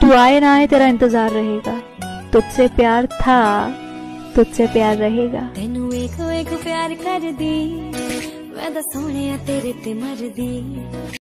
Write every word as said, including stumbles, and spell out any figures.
तू आए ना आए तेरा इंतजार रहेगा, तुझसे प्यार था तुझसे प्यार रहेगा। तेनू एक एक प्यार कर दी मैं तो सोने तेरे ते मर दी।